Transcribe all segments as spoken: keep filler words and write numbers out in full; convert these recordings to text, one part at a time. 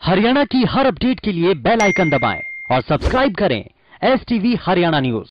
हरियाणा की हर अपडेट के लिए बेल आइकन दबाएं और सब्सक्राइब करें एस टीवी हरियाणा न्यूज।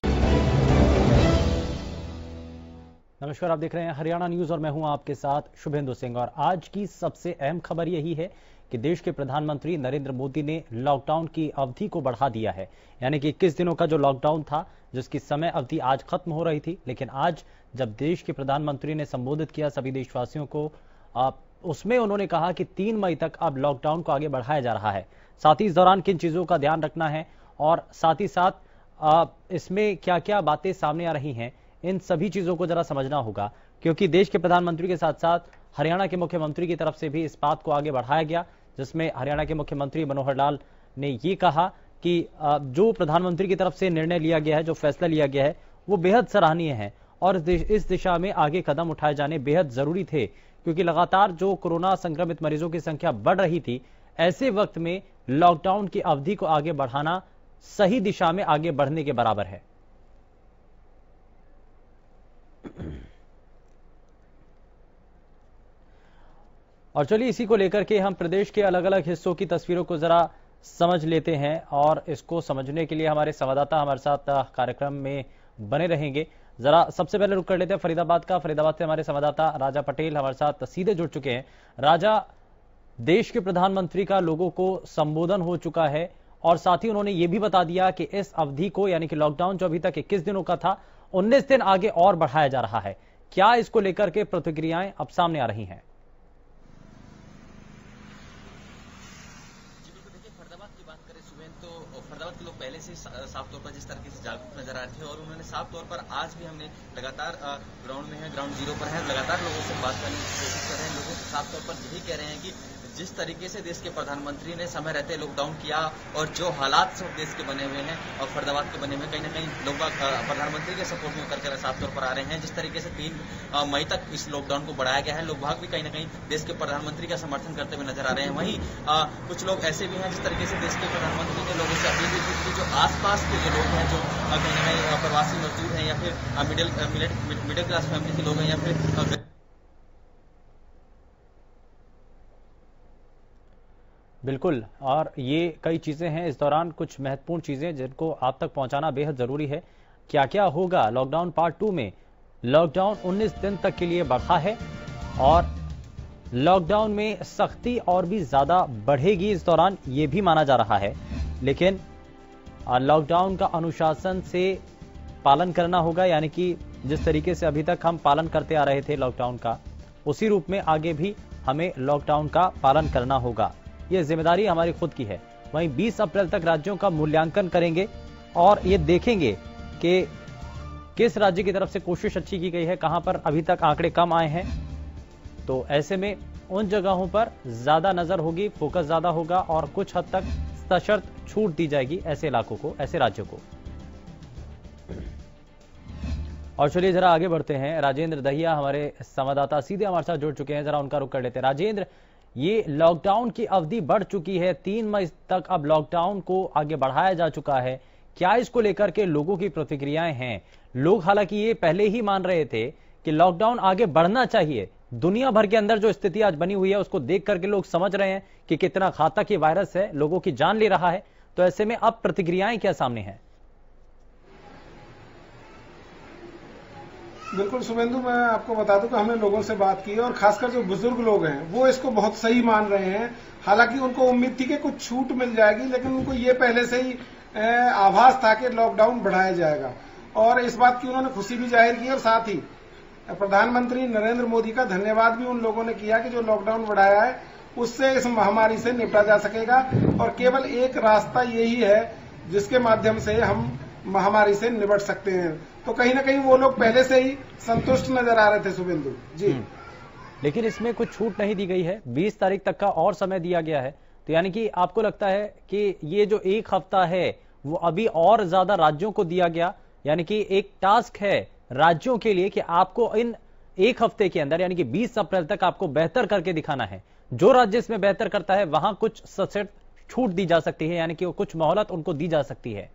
नमस्कार, आप देख रहे हैं हरियाणा न्यूज और मैं हूं आपके साथ शुभेंदु सिंह। और आज की सबसे अहम खबर यही है कि देश के प्रधानमंत्री नरेंद्र मोदी ने लॉकडाउन की अवधि को बढ़ा दिया है। यानी कि इक्कीस दिनों का जो लॉकडाउन था, जिसकी समय अवधि आज खत्म हो रही थी, लेकिन आज जब देश के प्रधानमंत्री ने संबोधित किया सभी देशवासियों को, आप उसमें उन्होंने कहा कि तीन मई तक अब लॉकडाउन को आगे बढ़ाया जा रहा है। साथ ही इस दौरान किन चीजों का ध्यान रखना है और साथ ही साथ इसमें क्या क्या बातें सामने आ रही हैं, इन सभी चीजों को जरा समझना होगा। क्योंकि देश के प्रधानमंत्री के साथ साथ हरियाणा के मुख्यमंत्री की तरफ से भी इस बात को आगे बढ़ाया गया, जिसमें हरियाणा के मुख्यमंत्री मनोहर लाल ने ये कहा कि जो प्रधानमंत्री की तरफ से निर्णय लिया गया है, जो फैसला लिया गया है, वो बेहद सराहनीय है और इस दिशा में आगे कदम उठाए जाने बेहद जरूरी थे। क्योंकि लगातार जो कोरोना संक्रमित मरीजों की संख्या बढ़ रही थी, ऐसे वक्त में लॉकडाउन की अवधि को आगे बढ़ाना सही दिशा में आगे बढ़ने के बराबर है। और चलिए इसी को लेकर के हम प्रदेश के अलग अलग हिस्सों की तस्वीरों को जरा समझ लेते हैं और इसको समझने के लिए हमारे संवाददाता हमारे साथ कार्यक्रम में बने रहेंगे। जरा सबसे पहले रुक कर लेते हैं फरीदाबाद का। फरीदाबाद से हमारे संवाददाता राजा पटेल हमारे साथ सीधे जुड़ चुके हैं। राजा, देश के प्रधानमंत्री का लोगों को संबोधन हो चुका है और साथ ही उन्होंने ये भी बता दिया कि इस अवधि को, यानी कि लॉकडाउन जो अभी तक इक्कीस दिनों का था, उन्नीस दिन आगे और बढ़ाया जा रहा है। क्या इसको लेकर के प्रतिक्रियाएं अब सामने आ रही हैं? फरीदाबाद के लोग पहले से साफ तौर पर जिस तरीके से जागरूक नजर आ रहे थे और उन्होंने साफ तौर पर आज भी हमने लगातार ग्राउंड में है, ग्राउंड जीरो पर है, लगातार लोगों से बात करने की कोशिश कर रहे हैं। लोगों से साफ तौर पर यही कह रहे हैं कि जिस तरीके से देश के प्रधानमंत्री ने समय रहते लॉकडाउन किया और जो हालात सब देश के बने हुए हैं और फरीदाबाद के बने हुए, कहीं ना कहीं लोग प्रधानमंत्री के सपोर्ट में करके साफ तौर पर आ रहे हैं। जिस तरीके से तीन मई तक इस लॉकडाउन को बढ़ाया गया है, लोग भाग भी कहीं ना कहीं देश के प्रधानमंत्री का समर्थन करते हुए नजर आ रहे हैं। वहीं आ, कुछ लोग ऐसे भी हैं जिस तरीके से देश के प्रधानमंत्री ने लोगों से अपील की थी, जो आसपास के जो लोग हैं, जो कहीं ना कहीं प्रवासी मजदूर हैं या फिर मिडिल मिडिल क्लास फैमिली के लोग हैं या फिर बिल्कुल। और ये कई चीजें हैं, इस दौरान कुछ महत्वपूर्ण चीजें जिनको आप तक पहुंचाना बेहद जरूरी है। क्या क्या होगा लॉकडाउन पार्ट टू में? लॉकडाउन उन्नीस दिन तक के लिए बढ़ा है और लॉकडाउन में सख्ती और भी ज्यादा बढ़ेगी इस दौरान, ये भी माना जा रहा है। लेकिन लॉकडाउन का अनुशासन से पालन करना होगा, यानी कि जिस तरीके से अभी तक हम पालन करते आ रहे थे लॉकडाउन का, उसी रूप में आगे भी हमें लॉकडाउन का पालन करना होगा। यह जिम्मेदारी हमारी खुद की है। वहीं बीस अप्रैल तक राज्यों का मूल्यांकन करेंगे और ये देखेंगे कि किस राज्य की तरफ से कोशिश अच्छी की गई है, कहां पर अभी तक आंकड़े कम आए हैं। तो ऐसे में उन जगहों पर ज्यादा नजर होगी, फोकस ज्यादा होगा और कुछ हद तक सशर्त छूट दी जाएगी ऐसे इलाकों को, ऐसे राज्यों को। और चलिए जरा आगे बढ़ते हैं। राजेंद्र दहिया हमारे संवाददाता सीधे हमारे साथ जुड़ चुके हैं, जरा उनका रुख कर लेते हैं। राजेंद्र, ये लॉकडाउन की अवधि बढ़ चुकी है, तीन मई तक अब लॉकडाउन को आगे बढ़ाया जा चुका है। क्या इसको लेकर के लोगों की प्रतिक्रियाएं हैं? लोग हालांकि ये पहले ही मान रहे थे कि लॉकडाउन आगे बढ़ना चाहिए। दुनिया भर के अंदर जो स्थिति आज बनी हुई है, उसको देख करके लोग समझ रहे हैं कि कितना घातक ये वायरस है, लोगों की जान ले रहा है। तो ऐसे में अब प्रतिक्रियाएं क्या सामने हैं? बिल्कुल शुभेंदु, मैं आपको बता दूं कि हमने लोगों से बात की और खासकर जो बुजुर्ग लोग हैं वो इसको बहुत सही मान रहे हैं। हालांकि उनको उम्मीद थी कि कुछ छूट मिल जाएगी, लेकिन उनको ये पहले से ही आभास था कि लॉकडाउन बढ़ाया जाएगा और इस बात की उन्होंने खुशी भी जाहिर की। और साथ ही प्रधानमंत्री नरेंद्र मोदी का धन्यवाद भी उन लोगों ने किया कि जो लॉकडाउन बढ़ाया है उससे इस महामारी से निपटा जा सकेगा और केवल एक रास्ता यही है जिसके माध्यम से हम महामारी से निपट सकते हैं। तो कहीं ना कहीं वो लोग पहले से ही संतुष्ट नजर आ रहे थे शुभेंदु जी। लेकिन इसमें कुछ छूट नहीं दी गई है, बीस तारीख तक का और समय दिया गया है। तो यानी कि आपको लगता है कि ये जो एक हफ्ता है वो अभी और ज्यादा राज्यों को दिया गया, यानी कि एक टास्क है राज्यों के लिए कि आपको इन एक हफ्ते के अंदर, यानी कि बीस अप्रैल तक आपको बेहतर करके दिखाना है। जो राज्य इसमें बेहतर करता है वहां कुछ सशर्त छूट दी जा सकती है, यानी कि कुछ मोहलत उनको दी जा सकती है।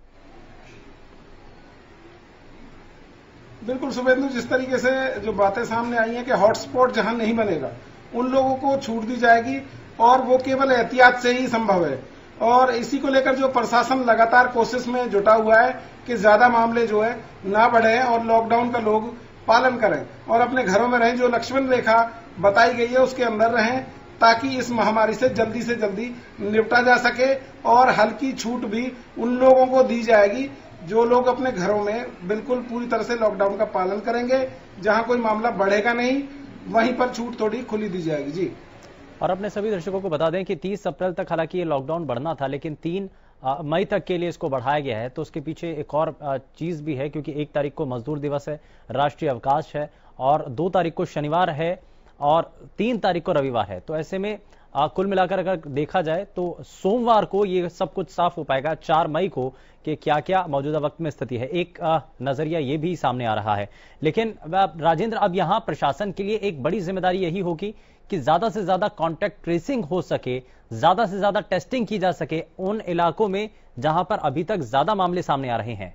बिल्कुल शुभेंदु, जिस तरीके से जो बातें सामने आई हैं कि हॉटस्पॉट जहां नहीं बनेगा उन लोगों को छूट दी जाएगी। और वो केवल एहतियात से ही संभव है। और इसी को लेकर जो प्रशासन लगातार कोशिश में जुटा हुआ है कि ज्यादा मामले जो है ना बढ़े और लॉकडाउन का लोग पालन करें और अपने घरों में रहें। जो लक्ष्मण रेखा बताई गई है उसके अंदर रहें ताकि इस महामारी से जल्दी से जल्दी निपटा जा सके। और हल्की छूट भी उन लोगों को दी जाएगी जो लोग अपने घरों में बिल्कुल पूरी तरह से लॉकडाउन का पालन करेंगे। जहां कोई मामला बढ़ेगा नहीं वहीं पर छूट थोड़ी खुली दी जाएगी। जी, और अपने सभी दर्शकों को बता दें कि तीस अप्रैल तक हालांकि ये लॉकडाउन बढ़ना था, लेकिन तीन मई तक के लिए इसको बढ़ाया गया है। तो उसके पीछे एक और चीज भी है, क्योंकि एक तारीख को मजदूर दिवस है, राष्ट्रीय अवकाश है, और दो तारीख को शनिवार है और तीन तारीख को रविवार है। तो ऐसे में आ, कुल मिलाकर अगर देखा जाए तो सोमवार को ये सब कुछ साफ हो पाएगा, चार मई को, कि क्या क्या मौजूदा वक्त में स्थिति है। एक आ, नजरिया ये भी सामने आ रहा है। लेकिन राजेंद्र, अब यहां प्रशासन के लिए एक बड़ी जिम्मेदारी यही होगी कि ज्यादा से ज्यादा कॉन्टैक्ट ट्रेसिंग हो सके, ज्यादा से ज्यादा टेस्टिंग की जा सके उन इलाकों में जहां पर अभी तक ज्यादा मामले सामने आ रहे हैं।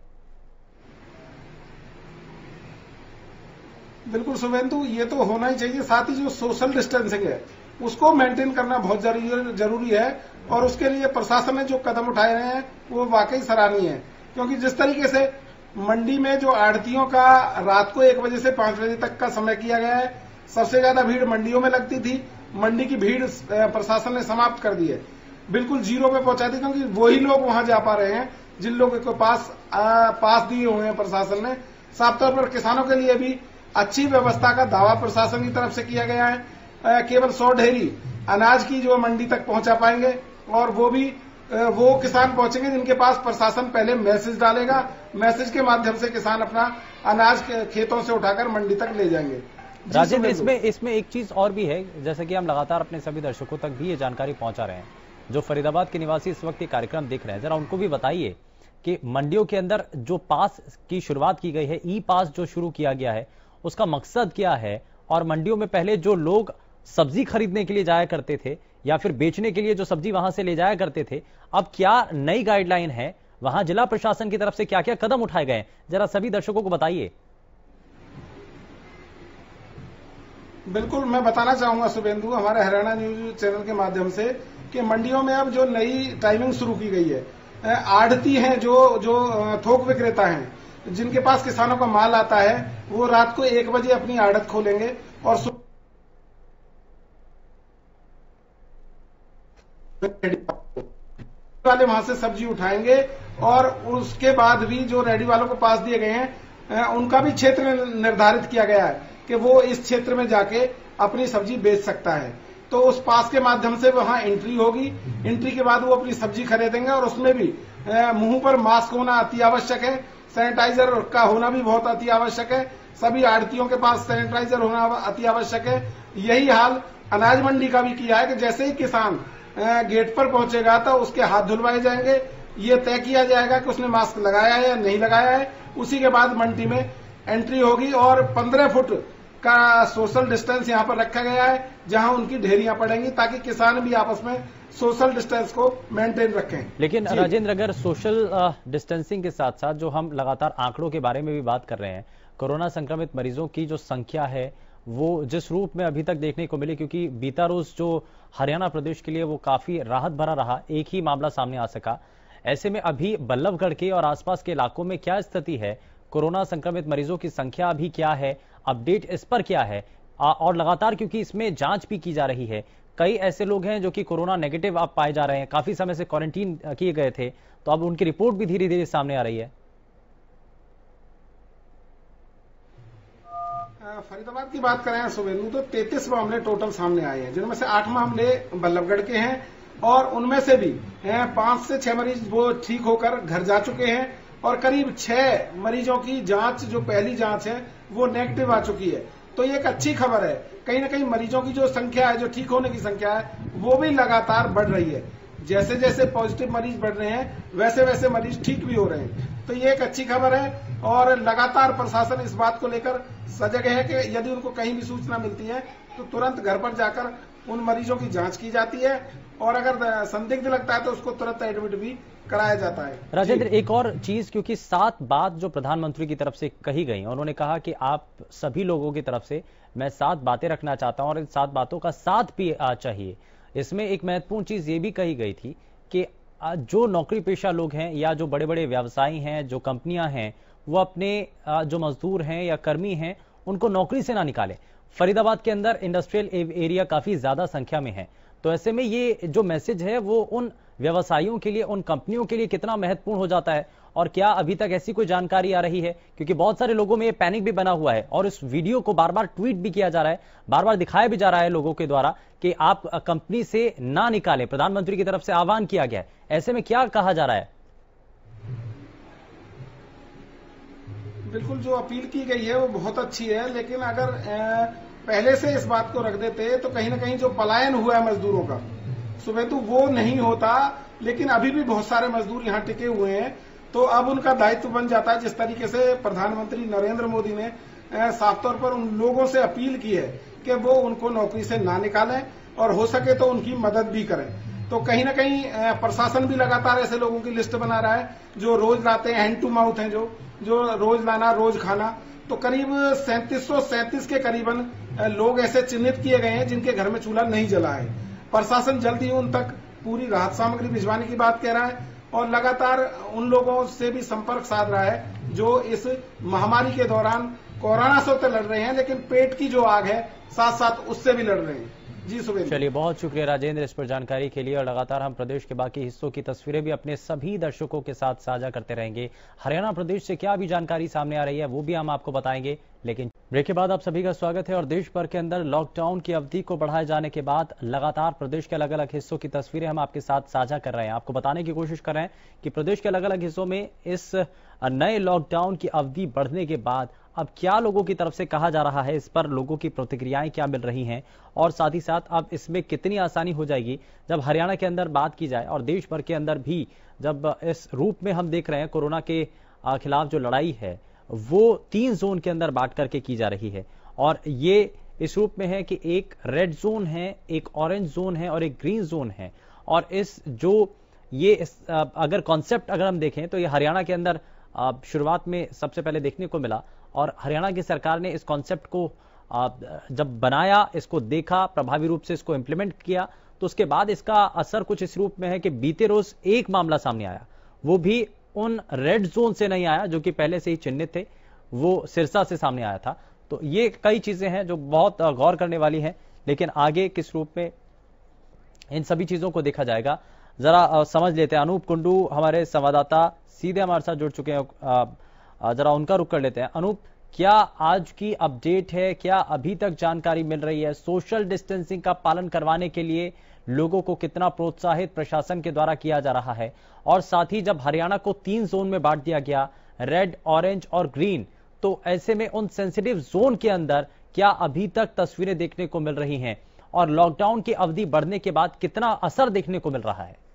बिल्कुल शुभेंदु, ये तो होना ही चाहिए। साथ ही जो सोशल डिस्टेंसिंग है उसको मेंटेन करना बहुत जरूरी है और उसके लिए प्रशासन ने जो कदम उठाए हैं वो वाकई सराहनीय है। क्योंकि जिस तरीके से मंडी में जो आड़तियों का रात को एक बजे से पांच बजे तक का समय किया गया है, सबसे ज्यादा भीड़ मंडियों में लगती थी, मंडी की भीड़ प्रशासन ने समाप्त कर दी है, बिल्कुल जीरो पे पहुंचा दी। क्योंकि वही लोग वहां जा पा रहे हैं जिन लोगों के पास आ, पास दिए हुए हैं प्रशासन ने। साफ तौर पर किसानों के लिए भी अच्छी व्यवस्था का दावा प्रशासन की तरफ से किया गया है। केवल सौ ढेरी अनाज की जो मंडी तक पहुंचा पाएंगे और वो भी वो किसान पहुंचेंगे जिनके पास प्रशासन पहले मैसेज डालेगा। मैसेज के माध्यम से किसान अपना अनाज खेतों से उठाकर मंडी तक ले जाएंगे। राजेंद्र, इसमें इसमें एक चीज और भी है, जैसे कि हम लगातार अपने सभी दर्शकों तक भी ये जानकारी पहुंचा रहे हैं। जो फरीदाबाद के निवासी इस वक्त ये कार्यक्रम देख रहे हैं, जरा उनको भी बताइए कि मंडियों के अंदर जो पास की शुरुआत की गई है, ई पास जो शुरू किया गया है, उसका मकसद क्या है। और मंडियों में पहले जो लोग सब्जी खरीदने के लिए जाया करते थे या फिर बेचने के लिए जो सब्जी वहां से ले जाया करते थे, अब क्या नई गाइडलाइन है, वहां जिला प्रशासन की तरफ से क्या क्या कदम उठाए गए, जरा सभी दर्शकों को बताइए। बिल्कुल, मैं बताना चाहूंगा शुभेंदु हमारे हरियाणा न्यूज चैनल के माध्यम से कि मंडियों में अब जो नई टाइमिंग शुरू की गई है, आढ़ती हैं जो जो थोक विक्रेता हैं जिनके पास किसानों का माल आता है, वो रात को एक बजे अपनी आड़त खोलेंगे और वाले वहां से सब्जी उठाएंगे। और उसके बाद भी जो रेडी वालों को पास दिए गए हैं उनका भी क्षेत्र निर्धारित किया गया है कि वो इस क्षेत्र में जाके अपनी सब्जी बेच सकता है। तो उस पास के माध्यम से वहां एंट्री होगी। एंट्री के बाद वो अपनी सब्जी खरीदेंगे और उसमें भी मुंह पर मास्क होना अति आवश्यक है, सैनिटाइजर का होना भी बहुत अति आवश्यक है। सभी आड़तियों के पास सैनिटाइजर होना अति आवश्यक है। यही हाल अनाज मंडी का भी किया है कि जैसे ही किसान गेट पर पहुंचेगा तो उसके हाथ धुलवाए जाएंगे, ये तय किया जाएगा कि उसने मास्क लगाया है या नहीं लगाया है। उसी के बाद मंडी में एंट्री होगी और पंद्रह फुट का सोशल डिस्टेंस यहां पर रखा गया है जहां उनकी ढेरियां पड़ेंगी ताकि किसान भी आपस में सोशल डिस्टेंस को मेंटेन रखें। लेकिन राजेंद्र, अगर सोशल डिस्टेंसिंग के साथ साथ जो हम लगातार आंकड़ों के बारे में भी बात कर रहे हैं, कोरोना संक्रमित मरीजों की जो संख्या है वो जिस रूप में अभी तक देखने को मिली, क्योंकि बीता रोज जो हरियाणा प्रदेश के लिए वो काफी राहत भरा रहा, एक ही मामला सामने आ सका। ऐसे में अभी बल्लभगढ़ के और आसपास के इलाकों में क्या स्थिति है, कोरोना संक्रमित मरीजों की संख्या अभी क्या है, अपडेट इस पर क्या है। और लगातार क्योंकि इसमें जांच भी की जा रही है, कई ऐसे लोग हैं जो कि कोरोना नेगेटिव आप पाए जा रहे हैं, काफी समय से क्वारंटीन किए गए थे, तो अब उनकी रिपोर्ट भी धीरे धीरे सामने आ रही है। फरीदाबाद की बात करें शुभेंदु तो तैंतीस मामले टोटल सामने आए हैं, जिनमें से आठ मामले बल्लभगढ़ के हैं और उनमें से भी पांच से छह मरीज वो ठीक होकर घर जा चुके हैं और करीब छह मरीजों की जांच जो पहली जांच है वो नेगेटिव आ चुकी है। तो ये एक अच्छी खबर है। कहीं ना कहीं मरीजों की जो संख्या है, जो ठीक होने की संख्या है, वो भी लगातार बढ़ रही है। जैसे जैसे पॉजिटिव मरीज बढ़ रहे हैं वैसे वैसे मरीज ठीक भी हो रहे हैं। तो ये एक अच्छी खबर है और लगातार प्रशासन इस बात को लेकर सजग है कि यदि उनको कहीं भी सूचना मिलती है तो तुरंत घर पर जाकर उन मरीजों की जांच की जाती है और अगर संदिग्ध लगता है तो उसको तुरंत एडमिट भी कराया जाता है। राजेंद्र, एक और चीज, क्योंकि सात बात जो प्रधानमंत्री की तरफ से कही गई, उन्होंने कहा कि आप सभी लोगों की तरफ से मैं सात बातें रखना चाहता हूं और इन सात बातों का साथ भी चाहिए। इसमें एक महत्वपूर्ण चीज ये भी कही गई थी कि जो नौकरी पेशा लोग हैं या जो बड़े बड़े व्यवसायी हैं, जो कंपनियां हैं, वो अपने जो मजदूर हैं या कर्मी हैं उनको नौकरी से ना निकालें। फरीदाबाद के अंदर इंडस्ट्रियल एरिया काफी ज्यादा संख्या में है, तो ऐसे में ये जो मैसेज है वो उन व्यवसायियों के लिए, उन कंपनियों के लिए कितना महत्वपूर्ण हो जाता है, और क्या अभी तक ऐसी कोई जानकारी आ रही है? क्योंकि बहुत सारे लोगों में ये पैनिक भी बना हुआ है और इस वीडियो को बार बार ट्वीट भी किया जा रहा है, बार बार दिखाया भी जा रहा है लोगों के द्वारा कि आप कंपनी से ना निकालें, प्रधानमंत्री की तरफ से आह्वान किया गया है। ऐसे में क्या कहा जा रहा है? बिल्कुल, जो अपील की गई है वो बहुत अच्छी है, लेकिन अगर पहले से इस बात को रख देते तो कहीं ना कहीं जो पलायन हुआ है मजदूरों का, सुबह तो वो नहीं होता। लेकिन अभी भी बहुत सारे मजदूर यहाँ टिके हुए हैं, तो अब उनका दायित्व बन जाता है। जिस तरीके से प्रधानमंत्री नरेंद्र मोदी ने साफ तौर पर उन लोगों से अपील की है कि वो उनको नौकरी से ना निकालें और हो सके तो उनकी मदद भी करें, तो कहीं ना कहीं प्रशासन भी लगातार ऐसे लोगों की लिस्ट बना रहा है जो रोज लाते हैं, हैंड टू माउथ हैं, जो जो रोज लाना रोज खाना। तो करीब सैंतीस सौ सैंतीस के करीबन लोग ऐसे चिन्हित किए गए हैं जिनके घर में चूल्हा नहीं जला है। प्रशासन जल्द ही उन तक पूरी राहत सामग्री भिजवाने की बात कह रहा है और लगातार उन लोगों से भी संपर्क साध रहा है जो इस महामारी के दौरान कोरोना से तो लड़ रहे हैं, लेकिन पेट की जो आग है साथ साथ उससे भी लड़ रहे हैं। जी सुबह। चलिए, बहुत शुक्रिया राजेंद्र इस पर जानकारी के लिए, और लगातार हम प्रदेश के बाकी हिस्सों की तस्वीरें भी अपने सभी दर्शकों के साथ साझा करते रहेंगे। हरियाणा प्रदेश से क्या भी जानकारी सामने आ रही है वो भी हम आपको बताएंगे, लेकिन ब्रेक के बाद आप सभी का स्वागत है। और देश भर के अंदर लॉकडाउन की अवधि को बढ़ाए जाने के बाद लगातार प्रदेश के अलग अलग हिस्सों की तस्वीरें हम आपके साथ साझा कर रहे हैं, आपको बताने की कोशिश कर रहे हैं कि प्रदेश के अलग अलग हिस्सों में इस नए लॉकडाउन की अवधि बढ़ने के बाद अब क्या लोगों की तरफ से कहा जा रहा है, इस पर लोगों की प्रतिक्रियाएं क्या मिल रही हैं, और साथ ही साथ अब इसमें कितनी आसानी हो जाएगी जब हरियाणा के अंदर बात की जाए और देश भर के अंदर भी जब इस रूप में हम देख रहे हैं कोरोना के खिलाफ जो लड़ाई है वो तीन जोन के अंदर बांट करके की जा रही है। और ये इस रूप में है कि एक रेड जोन है, एक ऑरेंज जोन है और एक ग्रीन जोन है। और इस जो ये इस, अगर कॉन्सेप्ट अगर हम देखें तो ये हरियाणा के अंदर शुरुआत में सबसे पहले देखने को मिला, और हरियाणा की सरकार ने इस कॉन्सेप्ट को जब बनाया, इसको देखा, प्रभावी रूप से इसको इंप्लीमेंट किया, तो उसके बाद इसका असर कुछ इस रूप में है कि बीते रोज एक मामला सामने आया, वो भी उन रेड जोन से नहीं आया जो कि पहले से ही चिन्हित थे, वो सिरसा से सामने आया था। तो ये कई चीजें हैं जो बहुत गौर करने वाली हैं, लेकिन आगे किस रूप में इन सभी चीजों को देखा जाएगा जरा समझ लेते हैं। अनूप कुंडू हमारे संवाददाता सीधे हमारे साथ जुड़ चुके हैं, जरा उनका रुख कर लेते हैं। अनूप, क्या आज की अपडेट है, क्या अभी तक जानकारी मिल रही है? सोशल डिस्टेंसिंग का पालन करवाने के लिए लोगों को कितना प्रोत्साहित प्रशासन के द्वारा किया जा रहा है? और साथ ही जब हरियाणा को तीन जोन में बांट दिया गया, रेड, ऑरेंज और ग्रीन, तो ऐसे में उन सेंसिटिव जोन के अंदर क्या अभी तक तस्वीरें देखने को मिल रही हैं, और लॉकडाउन की अवधि बढ़ने के बाद कितना असर देखने को मिल रहा है?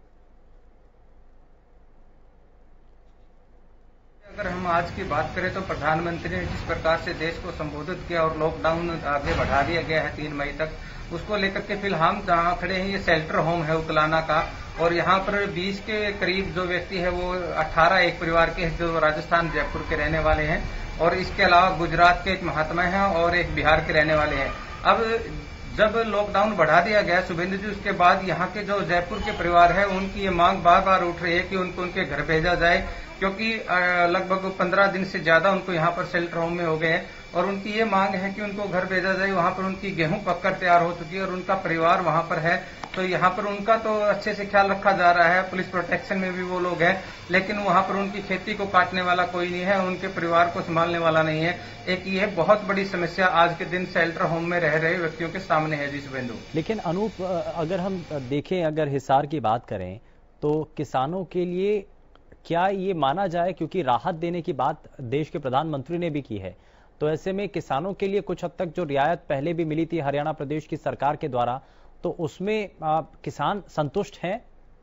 अगर हम आज की बात करें तो प्रधानमंत्री ने जिस प्रकार से देश को संबोधित किया और लॉकडाउन आगे बढ़ा दिया गया है तीन मई तक, उसको लेकर के फिलहाल जहाँ खड़े हैं ये शेल्टर होम है उकलाना का, और यहाँ पर बीस के करीब जो व्यक्ति है वो अठारह एक परिवार के जो राजस्थान जयपुर के रहने वाले हैं, और इसके अलावा गुजरात के एक महात्मा हैं और एक बिहार के रहने वाले हैं। अब जब लॉकडाउन बढ़ा दिया गया शुभेंदु जी, उसके बाद यहाँ के जो जयपुर के परिवार है उनकी ये मांग बार बार उठ रही है कि उनको उनके घर भेजा जाए, क्योंकि लगभग पंद्रह दिन से ज्यादा उनको यहाँ पर शेल्टर होम में हो गए हैं, और उनकी ये मांग है कि उनको घर भेजा जाए। वहाँ पर उनकी गेहूं पककर तैयार हो चुकी है और उनका परिवार वहाँ पर है, तो यहाँ पर उनका तो अच्छे से ख्याल रखा जा रहा है, पुलिस प्रोटेक्शन में भी वो लोग हैं, लेकिन वहाँ पर उनकी खेती को काटने वाला कोई नहीं है, उनके परिवार को संभालने वाला नहीं है। एक ये बहुत बड़ी समस्या आज के दिन शेल्टर होम में रह रहे व्यक्तियों के सामने है। जी शुभेंदु। लेकिन अनूप, अगर हम देखें, अगर हिसार की बात करें तो किसानों के लिए क्या ये माना जाए, क्योंकि राहत देने की बात देश के प्रधानमंत्री ने भी की है, तो ऐसे में किसानों के लिए कुछ हद तक जो रियायत पहले भी मिली थी हरियाणा प्रदेश की सरकार के द्वारा, तो उसमें आ, किसान संतुष्ट हैं?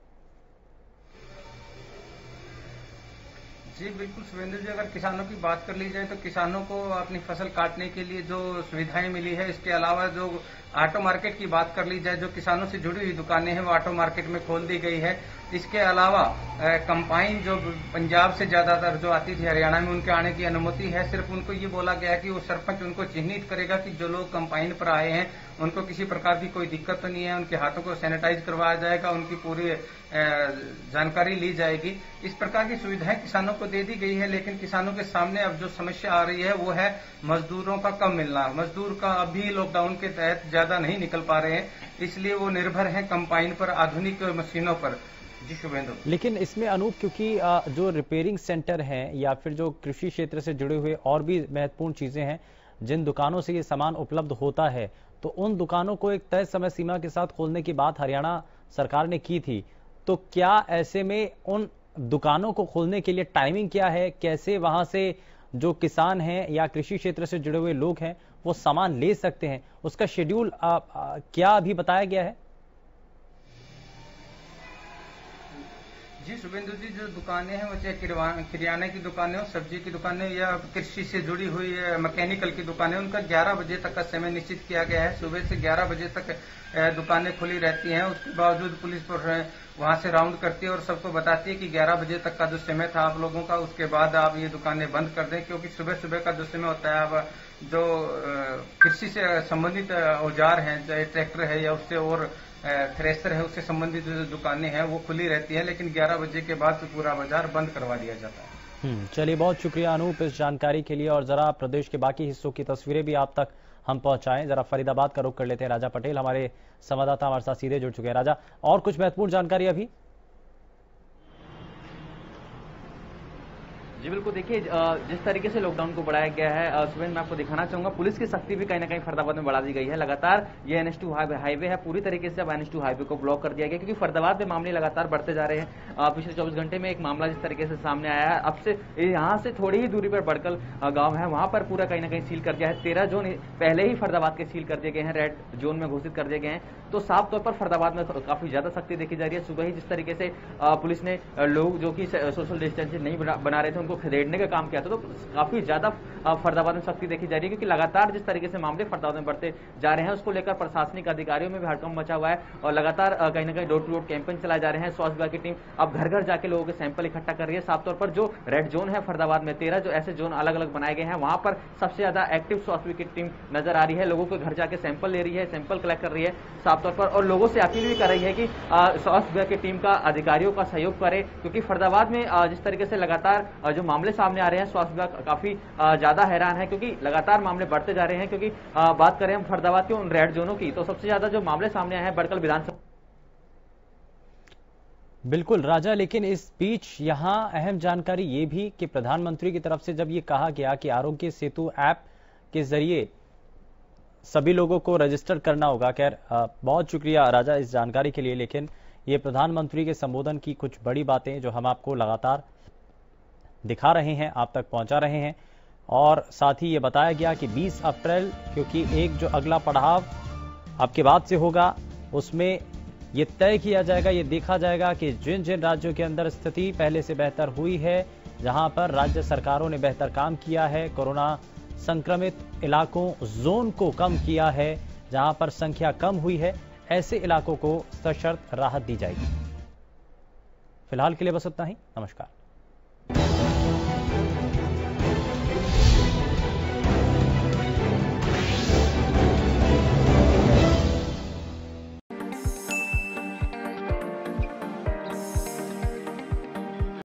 जी बिल्कुल शुभेंद्र जी, अगर किसानों की बात कर ली जाए तो किसानों को अपनी फसल काटने के लिए जो सुविधाएं मिली है, इसके अलावा जो ऑटो मार्केट की बात कर ली जाए, जो किसानों से जुड़ी हुई दुकानें हैं वो ऑटो मार्केट में खोल दी गई है। इसके अलावा कंपाइन जो पंजाब से ज्यादातर जो आती थी हरियाणा में, उनके आने की अनुमति है। सिर्फ उनको ये बोला गया है कि वो सरपंच उनको चिन्हित करेगा कि जो लोग कंपाइन पर आए हैं उनको किसी प्रकार की कोई दिक्कत तो नहीं है, उनके हाथों को सैनिटाइज करवाया जाएगा, उनकी पूरी जानकारी ली जाएगी। इस प्रकार की सुविधाएं किसानों को दे दी गई है, लेकिन किसानों के सामने अब जो समस्या आ रही है वो है मजदूरों का कम मिलना। मजदूर का अभी लॉकडाउन के तहत ज्यादा नहीं निकल पा रहे हैं, इसलिए वो निर्भर हैं कंबाइन पर, आधुनिक मशीनों पर। जी शुभेंदु। लेकिन इसमें अनूप, क्योंकि जो रिपेयरिंग सेंटर हैं या फिर जो कृषि क्षेत्र से जुड़े हुए और भी महत्वपूर्ण चीजें हैं, जिन दुकानों से ये सामान उपलब्ध होता है, तो उन दुकानों को एक तय समय सीमा के साथ खोलने की बात हरियाणा सरकार ने की थी। तो क्या ऐसे में उन दुकानों को खोलने के लिए टाइमिंग क्या है? कैसे वहां से जो किसान हैं या कृषि क्षेत्र से जुड़े हुए लोग हैं वो सामान ले सकते हैं? उसका शेड्यूल आ, आ, क्या अभी बताया गया है? जी शुभेंदु जी, जो दुकानें हैं वो चाहे किराने की दुकानें हो, सब्जी की दुकानें या कृषि से जुड़ी हुई मैकेनिकल की दुकानें, उनका ग्यारह बजे तक का समय निश्चित किया गया है। सुबह से ग्यारह बजे तक दुकानें खुली रहती हैं। उसके बावजूद पुलिस पर वहां से राउंड करती है और सबको बताती है कि ग्यारह बजे तक का जो समय था आप लोगों का, उसके बाद आप ये दुकानें बंद कर दें, क्योंकि सुबह सुबह का जो समय होता है, अब जो कृषि से संबंधित औजार हैं, चाहे ट्रैक्टर है या उससे और थ्रेसर है, उससे संबंधित जो दुकानें हैं वो खुली रहती है, लेकिन ग्यारह बजे के बाद तो पूरा बाजार बंद करवा दिया जाता है। चलिए, बहुत शुक्रिया अनूप इस जानकारी के लिए। और जरा प्रदेश के बाकी हिस्सों की तस्वीरें भी आप तक हम पहुंचाएं। जरा फरीदाबाद का रुख कर लेते हैं। राजा पटेल हमारे संवाददाता हमारे साथ सीधे जुड़ चुके हैं। राजा, और कुछ महत्वपूर्ण जानकारी अभी? जी बिल्कुल, देखिए जिस तरीके से लॉकडाउन को बढ़ाया गया है, सुबह मैं आपको दिखाना चाहूंगा, पुलिस की सख्ती भी कहीं ना कहीं फरीदाबाद में बढ़ा दी गई है। लगातार ये एन एच टू हाईवे है, पूरी तरीके से अब एन एच टू हाईवे को ब्लॉक कर दिया गया, क्योंकि फरीदाबाद में मामले लगातार बढ़ते जा रहे हैं। पिछले चौबीस घंटे में एक मामला जिस तरीके से सामने आया है, अब से यहाँ से थोड़ी ही दूरी पर बड़कल गाँव है, वहां पर पूरा कहीं ना कहीं सील कर दिया है। तेरह जोन पहले ही फरीदाबाद के सील कर दिए गए हैं, रेड जोन में घोषित कर दिए गए हैं। तो साफ तौर पर फरीदाबाद में काफी ज्यादा सख्ती देखी जा रही है। सुबह ही जिस तरीके से पुलिस ने लोग जो कि सोशल डिस्टेंसिंग नहीं बना रहे थे उनको खदेड़ने का काम किया था, तो काफी ज्यादा फरीदाबाद में सख्ती देखी जा रही है, क्योंकि लगातार जिस तरीके से मामले फरीदाबाद में बढ़ते जा रहे हैं, उसको लेकर प्रशासनिक अधिकारियों में भी हड़कंप मचा हुआ है और लगातार कहीं ना कहीं डोर टू डोर कैंपेन चलाए जा रहे हैं। स्वास्थ्य विभाग की टीम अब घर घर जाके लोगों के सैंपल इकट्ठा कर रही है। साफ तौर पर जो रेड जोन है फरीदाबाद में, तेरह जो ऐसे जोन अलग अलग बनाए गए हैं, वहां पर सबसे ज्यादा एक्टिव स्वास्थ्य विभाग की टीम नजर आ रही है। लोगों के घर जाके सैंपल ले रही है, सैंपल कलेक्ट कर रही है साफ तौर पर, और लोगों से अपील भी कर रही है कि स्वास्थ्य विभाग की टीम का अधिकारियों का सहयोग करे, क्योंकि फरीदाबाद में जिस तरीके से लगातार जो मामले सामने आ रहे हैं, स्वास्थ्य विभाग काफी ज्यादा हैरान है, क्योंकि लगातार मामले बढ़ते जा रहे हैं। क्योंकि बात करें हम फरीदाबाद के उन रेड जोनों की, तो सबसे ज्यादा जो मामले सामने आए हैं बड़कल विधानसभा। बिल्कुल राजा, लेकिन इस बीच यहां अहम जानकारी ये भी कि प्रधानमंत्री की तरफ से जब ये कहा गया कि आरोग्य सेतु ऐप के जरिए सभी लोगों को रजिस्टर करना होगा। खैर, बहुत शुक्रिया राजा इस जानकारी के लिए। लेकिन ये प्रधानमंत्री के संबोधन की कुछ बड़ी बातें जो हम आपको लगातार दिखा रहे हैं, आप तक पहुंचा रहे हैं, और साथ ही ये बताया गया कि बीस अप्रैल, क्योंकि एक जो अगला पड़ाव आपके बाद से होगा, उसमें ये तय किया जाएगा, ये देखा जाएगा कि जिन जिन राज्यों के अंदर स्थिति पहले से बेहतर हुई है, जहां पर राज्य सरकारों ने बेहतर काम किया है, कोरोना संक्रमित इलाकों जोन को कम किया है, जहां पर संख्या कम हुई है, ऐसे इलाकों को सशर्त राहत दी जाएगी। फिलहाल के लिए बस इतना ही। नमस्कार।